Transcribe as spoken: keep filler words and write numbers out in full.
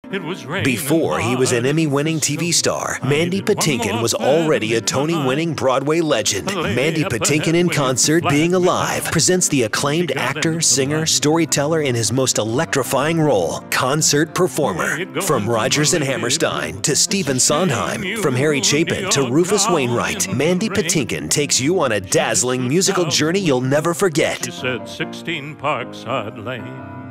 It was raining Before he was an Emmy-winning T V star, Mandy Patinkin was already a Tony-winning Broadway legend. Mandy Patinkin in Concert Being Alive presents the acclaimed actor, singer, storyteller in his most electrifying role, concert performer. From Rodgers and Hammerstein to Stephen Sondheim, from Harry Chapin to Rufus Wainwright, Mandy Patinkin takes you on a dazzling musical journey you'll never forget. She said sixteen Parkside Lane.